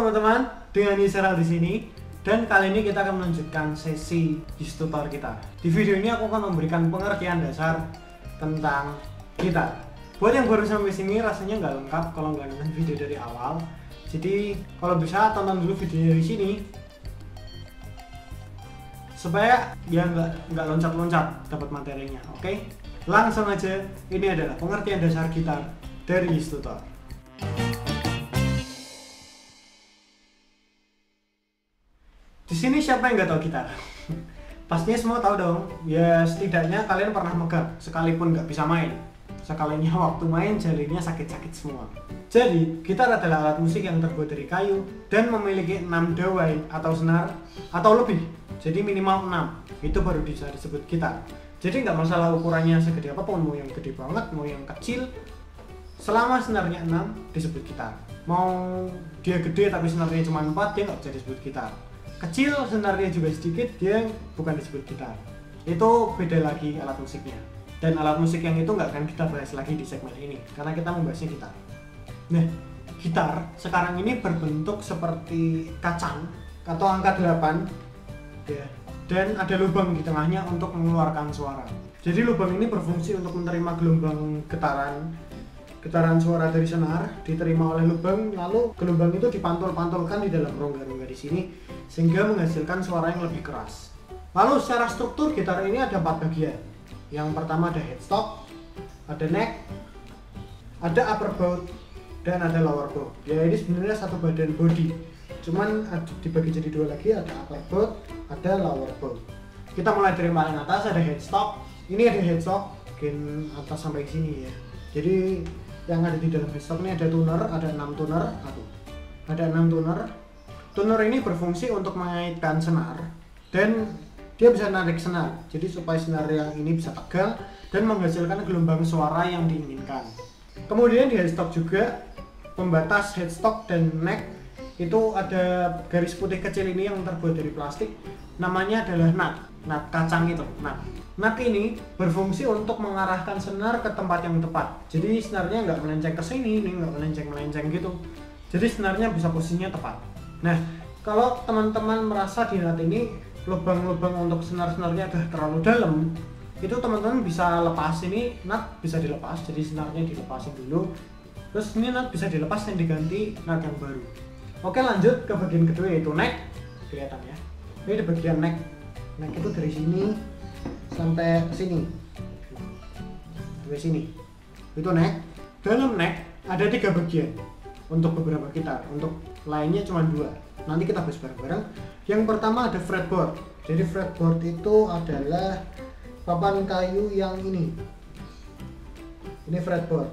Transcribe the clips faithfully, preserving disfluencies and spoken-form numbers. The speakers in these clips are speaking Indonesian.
teman-teman, dengan Yusra di sini. Dan kali ini kita akan melanjutkan sesi tutor kita. Di video ini aku akan memberikan pengertian dasar tentang gitar. Buat yang baru sampai sini rasanya nggak lengkap kalau nggak nonton video dari awal. Jadi kalau bisa tonton dulu video dari sini supaya ya nggak nggak loncat-loncat dapat materinya. Oke, langsung aja. Ini adalah pengertian dasar gitar dari Tutor. Di sini siapa yang nggak tahu gitar? Pastinya semua tahu dong. Ya setidaknya kalian pernah megang, sekalipun nggak bisa main. Sekalinya waktu main jarinya sakit-sakit semua. Jadi gitar adalah alat musik yang terbuat dari kayu dan memiliki enam dawai atau senar atau lebih. Jadi minimal enam. Itu baru bisa disebut gitar. Jadi nggak masalah ukurannya segede apapun, mau yang gede banget, mau yang kecil. Selama senarnya enam disebut gitar. Mau dia gede tapi senarnya cuma empat, dia nggak bisa disebut gitar. Kecil senarnya juga sedikit, dia bukan disebut gitar. Itu beda lagi alat musiknya. Dan alat musik yang itu nggak akan kita bahas lagi di segmen ini karena kita membahasnya gitar. Nah, gitar sekarang ini berbentuk seperti kacang atau angka delapan ya, dan ada lubang di tengahnya untuk mengeluarkan suara. Jadi lubang ini berfungsi untuk menerima gelombang getaran getaran suara dari senar, diterima oleh lubang, lalu gelombang itu dipantul-pantulkan di dalam rongga-rongga di sini sehingga menghasilkan suara yang lebih keras. Lalu secara struktur gitar ini ada empat bagian. Yang pertama ada headstock, ada neck, ada upper bow, dan ada lower bow. Ya ini sebenarnya satu badan body, cuman dibagi jadi dua lagi, ada upper bow, ada lower bow. Kita mulai dari paling atas, ada headstock. Ini ada headstock bagian atas sampai sini ya. Jadi yang ada di dalam headstock ini ada tuner, ada enam tuner, aduh, ada enam tuner. Tuner ini berfungsi untuk mengaitkan senar dan dia bisa narik senar, jadi supaya senar yang ini bisa tegang dan menghasilkan gelombang suara yang diinginkan. Kemudian di headstock juga pembatas headstock dan neck itu ada garis putih kecil ini yang terbuat dari plastik, namanya adalah nut, nut kacang itu, nut. Nut ini berfungsi untuk mengarahkan senar ke tempat yang tepat. Jadi senarnya nggak melenceng ke sini, ini nggak melenceng-melenceng gitu. Jadi senarnya bisa posisinya tepat. Nah, kalau teman-teman merasa di nut ini lubang-lubang untuk senar-senarnya udah terlalu dalam, itu teman-teman bisa lepas ini, nut bisa dilepas, jadi senarnya dilepasin dulu. Terus ini nut bisa dilepas dan diganti nut yang baru. Oke, lanjut ke bagian kedua yaitu neck. Kelihatan ya. Ini di bagian neck. Neck itu dari sini sampai sini. Sampai sini. Itu neck. Dalam neck ada tiga bagian untuk beberapa gitar. Untuk lainnya cuma dua. Nanti kita bahas bareng-bareng. Yang pertama ada fretboard. Jadi fretboard itu adalah papan kayu yang ini. Ini fretboard.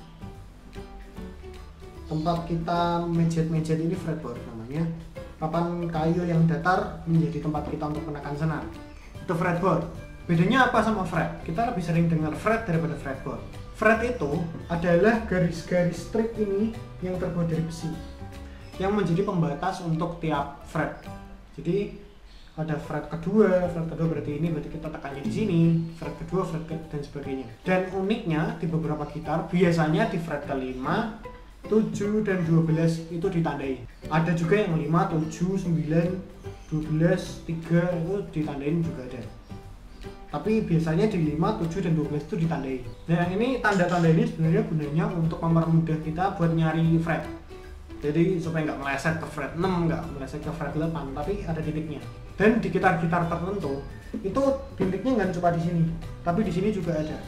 Tempat kita mejet-mejet ini fretboard namanya. Papan kayu yang datar menjadi tempat kita untuk menekan senar. Itu fretboard. Bedanya apa sama fret? Kita lebih sering dengar fret daripada fretboard. Fret itu adalah garis-garis strip ini yang terbuat dari besi yang menjadi pembatas untuk tiap fret. Jadi ada fret kedua, fret kedua berarti ini berarti kita tekannya di sini, fret kedua, fret kedua, dan sebagainya. Dan uniknya di beberapa gitar biasanya di fret kelima, tujuh, dan dua belas itu ditandai. Ada juga yang lima, tujuh, sembilan, dua belas, tiga itu ditandain juga ada. Tapi biasanya di lima, tujuh, dan dua belas itu ditandai. Nah yang ini tanda-tanda ini sebenarnya gunanya untuk mempermudah kita buat nyari fret. Jadi supaya nggak meleset ke fret enam, nggak meleset ke fret delapan, tapi ada titiknya. Dan di gitar-gitar tertentu itu titiknya nggak cuma di sini, tapi di sini juga ada.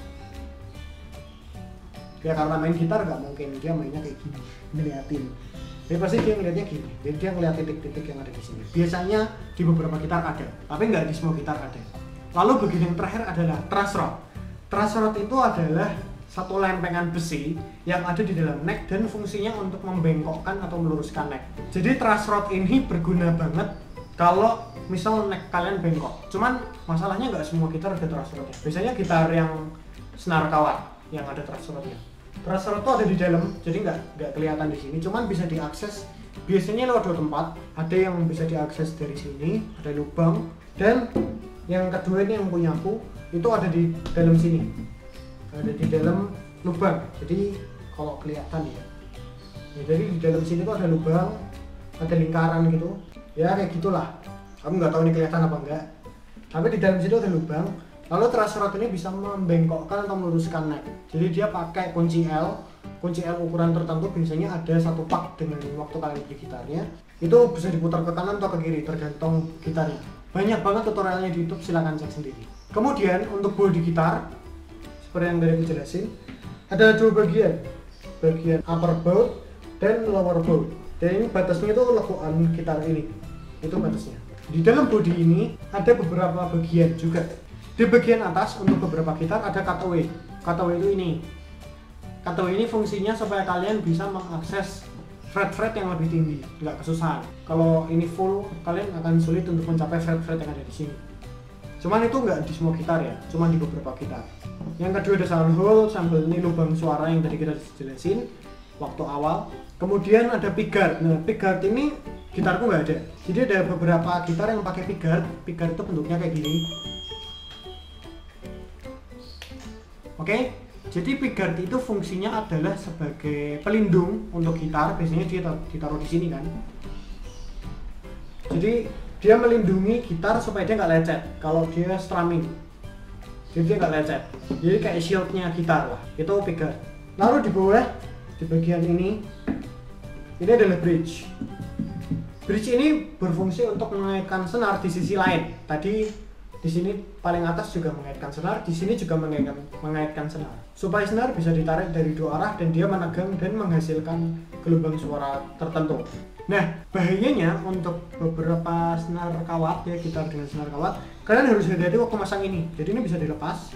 Ya karena main gitar nggak mungkin dia mainnya kayak gini, ngeliatin. Jadi pasti dia ngeliatnya gini, jadi dia ngeliat titik-titik yang ada di sini. Biasanya di beberapa gitar ada, tapi nggak di semua gitar ada. Lalu bagian yang terakhir adalah truss rod. Truss rod itu adalah satu lempengan besi yang ada di dalam neck dan fungsinya untuk membengkokkan atau meluruskan neck. Jadi truss rod ini berguna banget kalau misal neck kalian bengkok. Cuman masalahnya nggak semua gitar ada truss rodnya. Biasanya gitar yang senar kawat yang ada truss rodnya. Truss rod itu ada di dalam, jadi nggak nggak kelihatan di sini. Cuman bisa diakses biasanya lewat dua tempat. Ada yang bisa diakses dari sini, ada lubang, dan yang kedua ini yang punya aku itu ada di dalam sini. Ada di dalam lubang, jadi kalau kelihatan ya, ya jadi di dalam sini tuh ada lubang ada lingkaran gitu ya, kayak gitulah. Kamu nggak tahu ini kelihatan apa enggak, tapi di dalam situ ada lubang. Lalu truss rod ini bisa membengkokkan atau meluruskan neck. Jadi dia pakai kunci L, kunci L ukuran tertentu, biasanya ada satu pak dengan waktu kalian beli gitarnya. Itu bisa diputar ke kanan atau ke kiri tergantung gitarnya. Banyak banget tutorialnya di YouTube, silahkan cek sendiri. Kemudian untuk bodi gitar, seperti yang tadi aku jelasin, ada dua bagian, bagian upper bow dan lower bow. Dan ini batasnya itu lekukan gitar ini, itu batasnya. Di dalam bodi ini ada beberapa bagian juga. Di bagian atas untuk beberapa gitar ada cutaway. Cutaway itu ini. Cutaway ini fungsinya supaya kalian bisa mengakses fret-fret yang lebih tinggi, nggak kesusahan. Kalau ini full, kalian akan sulit untuk mencapai fret-fret yang ada di sini. Cuman itu nggak di semua gitar ya, cuman di beberapa gitar. Yang kedua ada sound hole, sambil ini lubang suara yang tadi kita jelasin waktu awal. Kemudian ada pickguard. Nah, pickguard ini gitarku nggak ada. Jadi ada beberapa gitar yang pakai pickguard. Pickguard itu bentuknya kayak gini. Oke, jadi pickguard itu fungsinya adalah sebagai pelindung untuk gitar. Biasanya dia ditaruh di sini kan. Jadi dia melindungi gitar supaya dia nggak lecet kalau dia strumming. Jadi dia nggak lecet. Jadi kayak shieldnya gitar lah. Itu pickguard. Lalu di bawah, di bagian ini, ini adalah bridge. Bridge ini berfungsi untuk mengaitkan senar di sisi lain. Tadi di sini paling atas juga mengaitkan senar, di sini juga mengaitkan, mengaitkan senar. Supaya senar bisa ditarik dari dua arah dan dia menegang dan menghasilkan gelombang suara tertentu. Nah, bahayanya untuk beberapa senar kawat ya, gitar dengan senar kawat, kalian harus hati-hati waktu masang ini. Jadi ini bisa dilepas.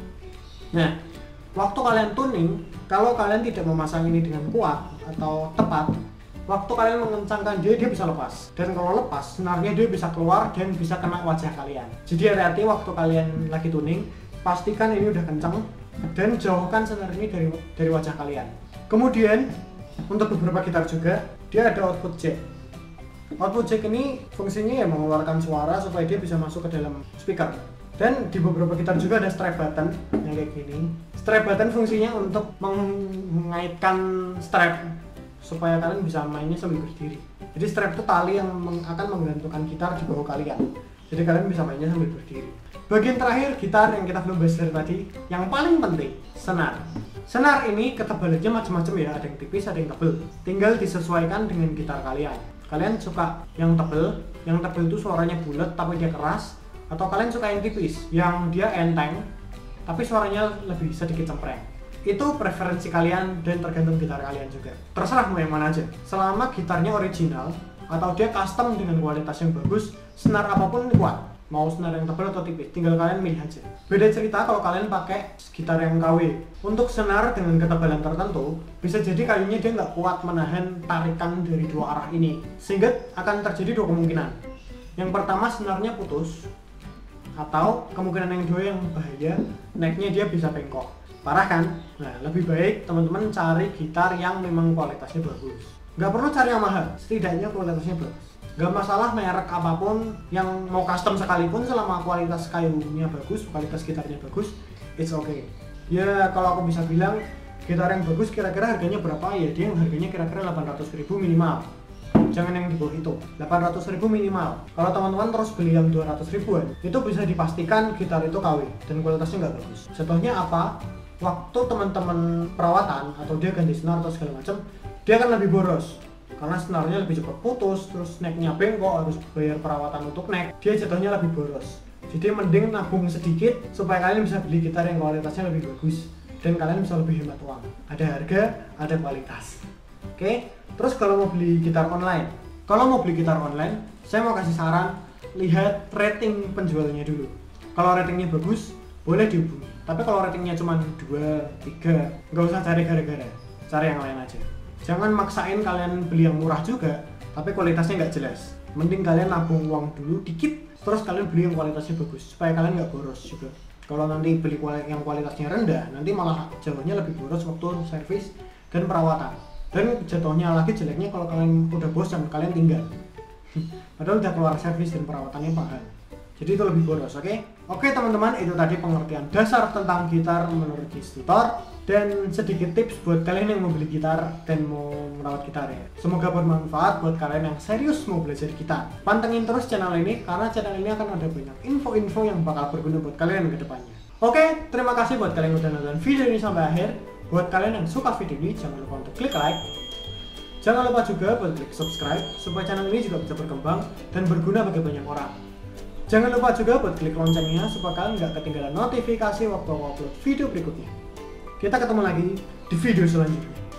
Nah, waktu kalian tuning, kalau kalian tidak memasang ini dengan kuat atau tepat, waktu kalian mengencangkan dia, dia bisa lepas. Dan kalau lepas, senarnya dia bisa keluar dan bisa kena wajah kalian. Jadi hati-hati waktu kalian lagi tuning, pastikan ini udah kencang dan jauhkan senar ini dari, dari wajah kalian. Kemudian, untuk beberapa gitar juga, dia ada output jack. Output jack ini fungsinya ya mengeluarkan suara supaya dia bisa masuk ke dalam speaker. Dan di beberapa gitar juga ada strap button yang kayak gini. Strap button fungsinya untuk mengaitkan strap supaya kalian bisa mainnya sambil berdiri. Jadi strap itu tali yang akan menggantungkan gitar di bawah kalian. Jadi kalian bisa mainnya sambil berdiri. Bagian terakhir gitar yang kita belum bahas dari tadi, yang paling penting, senar. Senar ini ketebalannya macam-macam ya, ada yang tipis, ada yang tebel. Tinggal disesuaikan dengan gitar kalian. Kalian suka yang tebel, yang tebel itu suaranya bulat tapi dia keras, atau kalian suka yang tipis, yang dia enteng tapi suaranya lebih sedikit cempreng. Itu preferensi kalian dan tergantung gitar kalian juga. Terserah mau yang mana aja. Selama gitarnya original atau dia custom dengan kualitas yang bagus, senar apapun kuat. Mau senar yang tebal atau tipis, tinggal kalian milih aja. Beda cerita kalau kalian pakai gitar yang K W. Untuk senar dengan ketebalan tertentu, bisa jadi kayunya dia nggak kuat menahan tarikan dari dua arah ini. Sehingga akan terjadi dua kemungkinan. Yang pertama, senarnya putus. Atau kemungkinan yang kedua yang bahaya, necknya dia bisa bengkok. Parah kan? Nah, lebih baik teman-teman cari gitar yang memang kualitasnya bagus. Nggak perlu cari yang mahal, setidaknya kualitasnya bagus. Nggak masalah merek apapun, yang mau custom sekalipun, selama kualitas kayunya bagus, kualitas gitarnya bagus, it's okay. Ya kalau aku bisa bilang, gitar yang bagus kira-kira harganya berapa? Ya dia yang harganya kira-kira delapan ratus ribu minimal. Jangan yang di bawah itu, delapan ratus ribu minimal. Kalau teman-teman terus beli yang dua ratus ribuan, itu bisa dipastikan gitar itu K W dan kualitasnya nggak bagus. Contohnya apa? Waktu teman-teman perawatan atau dia ganti senar atau segala macam, dia akan lebih boros karena senarnya lebih cepat putus, terus necknya bengkok, harus bayar perawatan untuk neck, dia jatuhnya lebih boros. Jadi mending nabung sedikit supaya kalian bisa beli gitar yang kualitasnya lebih bagus dan kalian bisa lebih hemat uang. Ada harga, ada kualitas. Oke, terus kalau mau beli gitar online, kalau mau beli gitar online, saya mau kasih saran, lihat rating penjualnya dulu. Kalau ratingnya bagus, boleh dihubungi. Tapi kalau ratingnya cuma dua, tiga, nggak usah cari gara-gara, cari yang lain aja. Jangan maksain kalian beli yang murah juga, tapi kualitasnya nggak jelas. Mending kalian nabung uang dulu dikit, terus kalian beli yang kualitasnya bagus, supaya kalian nggak boros juga. Kalau nanti beli yang kualitasnya rendah, nanti malah jauhnya lebih boros waktu servis dan perawatan. Dan jatuhnya lagi jeleknya kalau kalian udah bosan, kalian tinggal. Padahal udah keluar servis dan perawatannya mahal. Jadi itu lebih boros, oke? Okay? Oke okay, teman-teman, itu tadi pengertian dasar tentang gitar menurut Keys Tutor. dan sedikit tips buat kalian yang mau beli gitar dan mau merawat gitar ya. Semoga bermanfaat buat kalian yang serius mau belajar gitar. Pantengin terus channel ini karena channel ini akan ada banyak info-info yang bakal berguna buat kalian ke depannya. Oke, terima kasih buat kalian yang udah nonton video ini sampai akhir. Buat kalian yang suka video ini, jangan lupa untuk klik like. Jangan lupa juga buat klik subscribe supaya channel ini juga bisa berkembang dan berguna bagi banyak orang. Jangan lupa juga buat klik loncengnya supaya kalian nggak ketinggalan notifikasi waktu aku upload video berikutnya. Kita ketemu lagi di video selanjutnya.